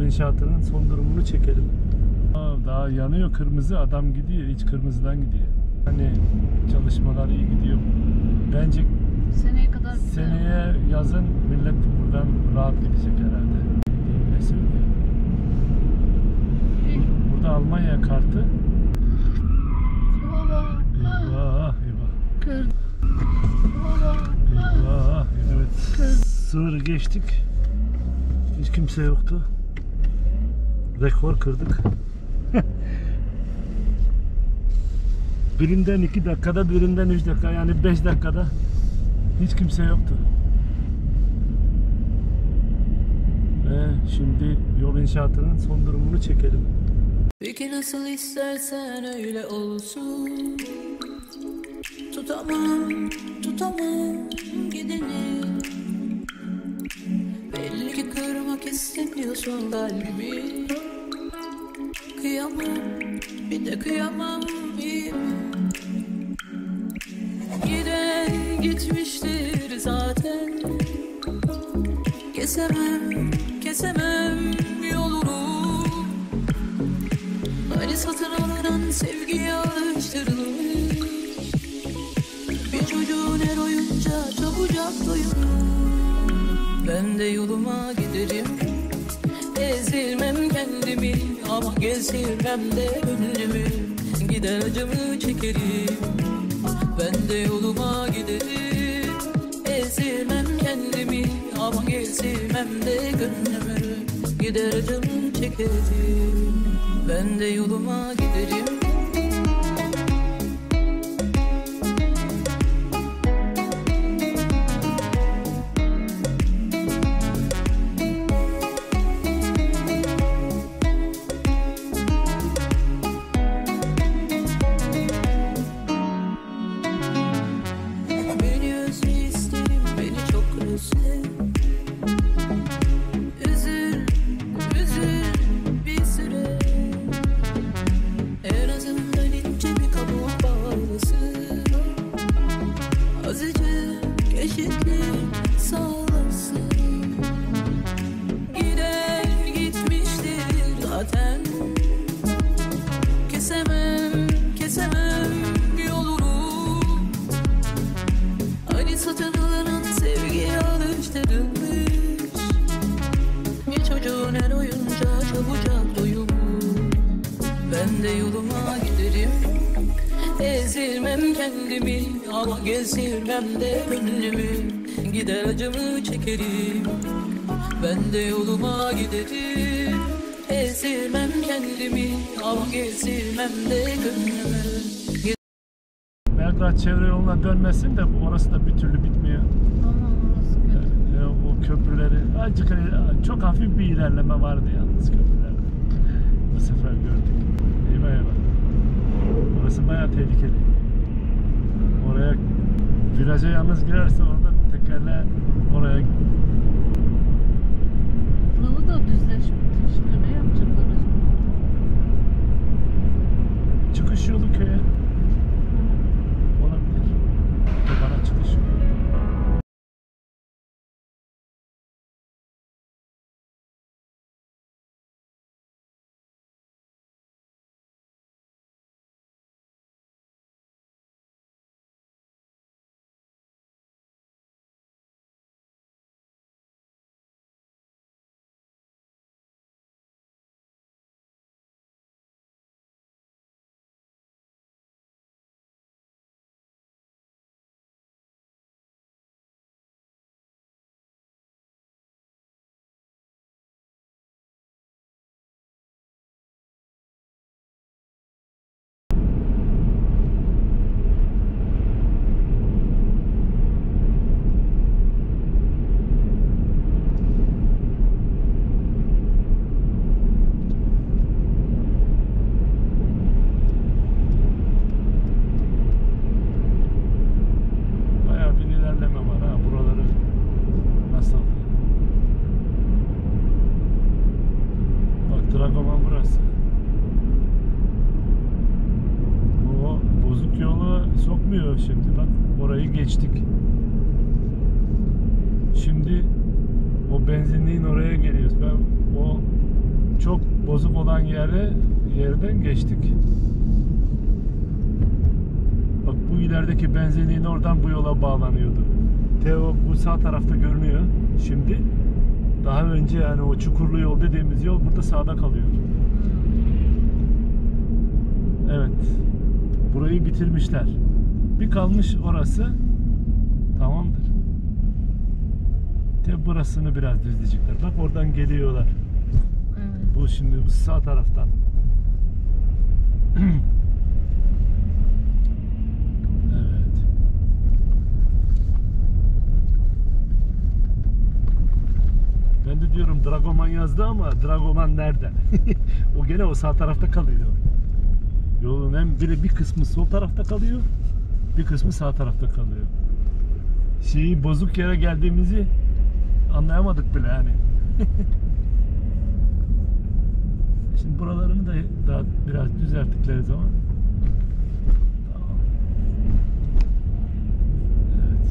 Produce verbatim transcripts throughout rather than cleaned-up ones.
inşaatının son durumunu çekelim. Aa, daha yanıyor kırmızı, adam gidiyor, hiç kırmızıdan gidiyor. Hani çalışmalar iyi gidiyor. Bence seneye kadar seneye yazın millet buradan rahat gidecek herhalde. Ne söyleyeyim? Burada Almanya kartı. Baba. Eyvah eyvah. Kır. Baba. Eyvah. Evet. Sınırı geçtik. Hiç kimse yoktu. Rekor kırdık. Birinden iki dakikada, birinden üç dakika, yani beş dakikada hiç kimse yoktu. Ve şimdi yol inşaatının son durumunu çekelim. Peki nasıl istersen öyle olsun. Tutamam, tutamam gideni. Belli ki kırmak istemiyorsun kalbimi. Kıyamam, bir de kıyamam iyi mi? Giden gitmiştir zaten. Kesemem, kesemem yolunu. Hani satın alınan sevgiye alıştırılmış. Bir çocuğun her oyunca çabucak doyurur. Ben de yoluma giderim. Ezilmem kendimi ama gezdirmem de önümü. Gider acımı çekerim. Ben de yoluma giderim. Ezilmem kendimi ama gezdirmem de gönlümü. Gider acımı çekerim. Ben de yoluma giderim. Ben de yoluma giderim. Ezilmem kendimi ama gezdirmem de gönlümü. Gider acımı çekerim. Ben de yoluma giderim. Ezilmem kendimi ama gezdirmem de gönlümü. Belgrad çevre yoluna dönmesin de orası da bir türlü bitmiyor. Aman orası kötü. E, o köprüleri azıcık çok hafif bir ilerleme vardı yalnız köprülerde. Bu sefer gördük. Eyvah eyvah. Orası bayağı tehlikeli. Oraya viraja yalnız girerse orada tekerle oraya. Buralı da düzleşmiş. Ne yapacaklar acaba? Çıkış yolu köye. Olabilir. Otobana çıkış yolu. Dragoman burası. O bozuk yolu sokmuyor şimdi, bak orayı geçtik. Şimdi o benzinliğin oraya geliyoruz. Ben o bozuk olan yere yerden geçtik. Bak bu ilerideki benzinliğin oradan bu yola bağlanıyordu. Teo bu sağ tarafta görünüyor şimdi. Daha önce yani o çukurlu yol dediğimiz yol burada sağda kalıyor. Evet. Burayı bitirmişler. Bir kalmış orası. Tamamdır. Te burasını biraz düzleyecekler. Bak oradan geliyorlar. Evet. Bu şimdi bu sağ taraftan. Evet. Ben de diyorum Dragoman yazdı ama Dragoman nerede? O gene o sağ tarafta kalıyor. Yolun hem biri bir kısmı sol tarafta kalıyor, bir kısmı sağ tarafta kalıyor. Şeyi bozuk yere geldiğimizi anlayamadık bile yani. Şimdi buralarını da daha biraz düzelttikleri zaman tamam. Evet.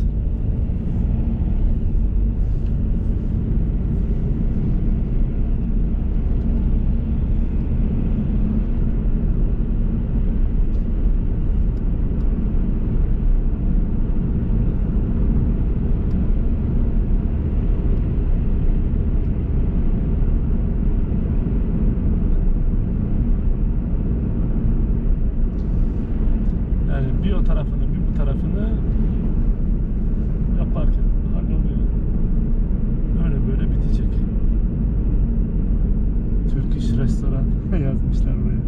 Bir o tarafını bir bu tarafını yaparken halloluyor. Böyle böyle bitecek. Türk İş Restoran yazmışlar buraya.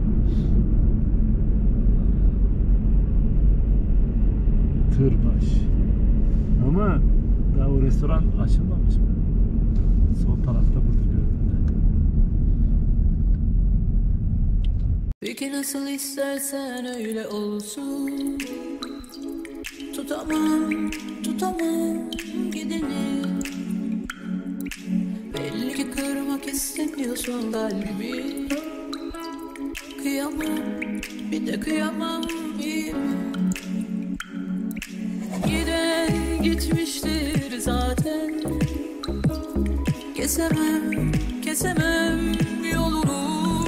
Tırbaş. Ama daha o restoran açılmamış mı? Sol tarafta burada gördüm. Peki nasıl istersen öyle olsun. Tutamam, tutamam gideni. Belli ki kırmak istemiyorsun kalbimi. Kıyamam, bir de kıyamam iyi mi? Giden gitmiştir zaten. Kesemem, kesemem yolunu.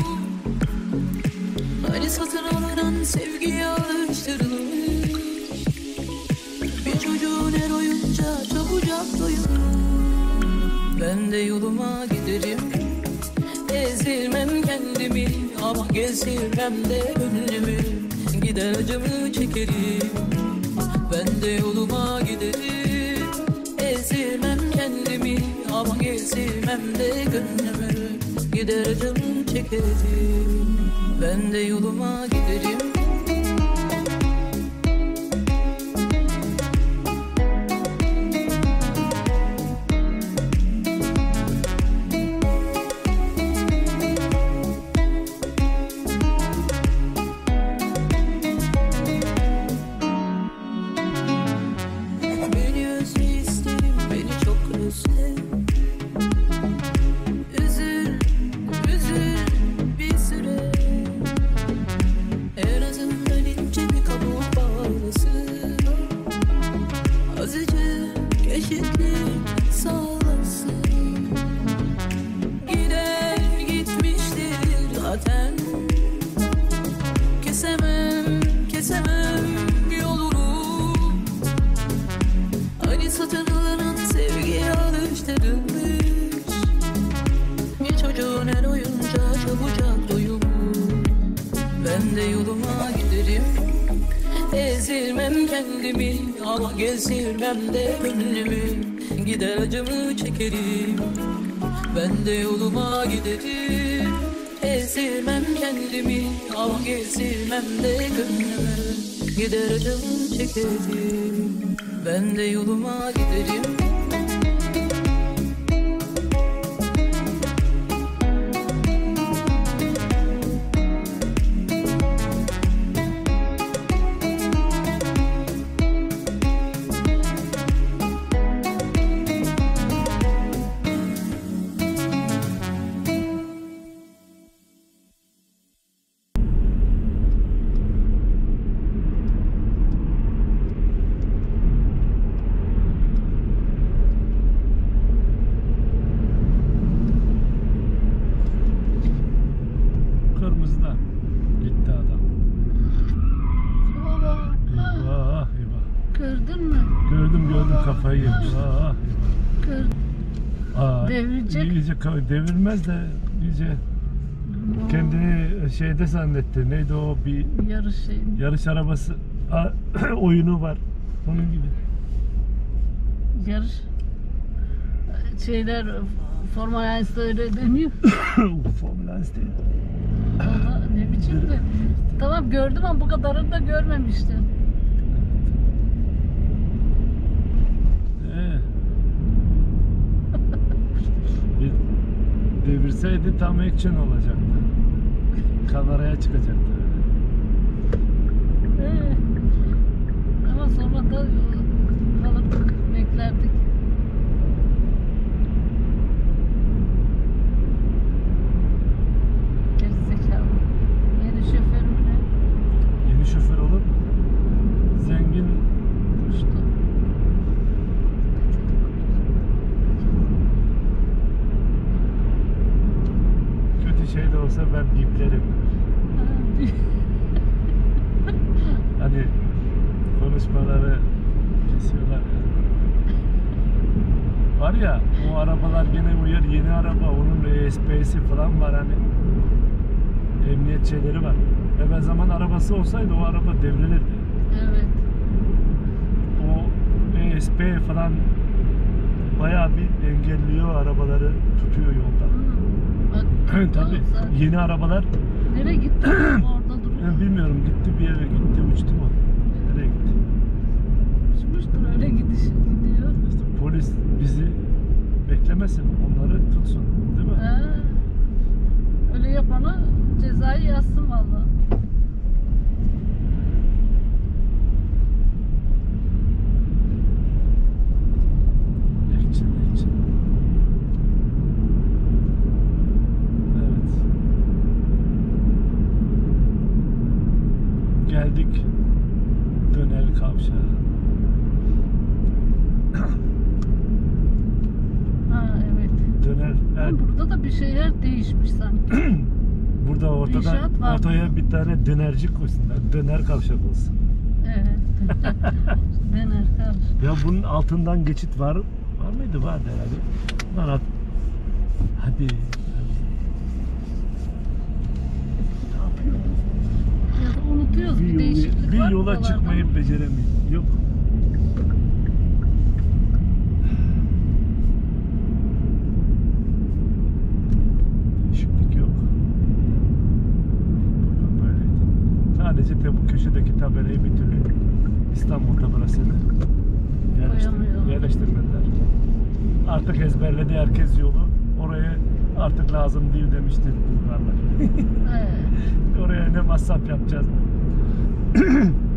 Hani satın alınan sevgiye alıştırılmış. Bir çocuğun her oyunca çabucak doyurur. Ben de yoluma giderim. Ezdirmem kendimi ama gezdirmem de önümü. Gider acımı çekerim. Ben de yoluma giderim. Ezdirmem kendimi ama gezdirmem de gönlümü. Gider acımı çekerim. Ben de yoluma giderim. Beni özle isterim, beni çok özle. Üzül, üzül bir süre. En azından ince bir kabuk bağlasın. Azıcık eşitlik sağlasın. Giden gitmiştir zaten. Kesemem, kesemem yolunu. Hani satın alınan sevgiye alıştırılmış. Bir çocuğun her oyunca çabucak doyumur. Ben de yoluma giderim. Ezdirmem kendimi ama gezdirmem de gönlümü. Gider acımı çekerim. Ben de yoluma giderim. Ezdirmem kendimi ama gezdirmem de gönlümü. Gider acımı çekerim. Ben de yoluma giderim. Aa, Kır. aa, Devirecek. iyice ka- devirmez de iyice kendini şeyde zannetti. Neydi o, bir Yarış şeyi. yarış arabası a- oyunu var. Onun gibi. Yarış. Şeyler Formula One'de öyle dönüyor. Formula bir değil. Valla ne biçim de. Tamam gördüm ama bu kadarını da görmemiştim. Ee, bir devirseydi tam action olacaktı. Kameraya çıkacaktı. Ee, ama sonra da kalırdık, beklerdik. Gerizekalı. Yeni şoför mü ne? Yeni şoför olur mu? Zengin Uçtu. kötü şey de olsa ben biplerim. Hani konuşmaları kesiyorlar ya. Var ya, o arabalar gene uyar, yeni araba, onun E S P'si falan var hani. Emniyet şeyleri var. Evvel zaman arabası olsaydı o araba devrilirdi. Evet. O E S P falan bayağı bir engelliyor, arabaları tutuyor yolda. Bak, Tabii zaten. yeni arabalar Nereye gitti? Orada duruyor. yani bilmiyorum, gitti bir yere, gitti uçtu mu? Nereye gitti? Uçmuştur öyle gidiş gidiyor. İşte polis bizi beklemesin, onları tutsun, değil mi? Ha. Öyle yapana cezayı yazsın valla. Action, action. Evet. Geldik Dönel Kavşağı. Ha evet. Dönel. Ama Yani burada da bir şeyler değişmiş sanki. burada ortada İnşaat var. ortaya bir tane dönercik koysunlar. Döner kavşak olsun. Evet. Döner kalmış. Ya bunun altından geçit var. Var mıydı? Vardı herhalde. Lan at. Hadi. Ne yapıyoruz? Ya da unutuyoruz Bir, bir, yolu- değişiklik bir var yola buralarda. çıkmayı beceremiyoruz. Yok. Değişiklik yok. Buradan böyleydi. Sadece te bu köşedeki tabelayı bir türlü İstanbul tabelasını yerleştir Koyamıyor. yerleştirmediler. Artık ezberledi herkes yolu. Oraya artık lazım değil demişti Bulgarlar. Evet. Oraya ne masraf yapacağız?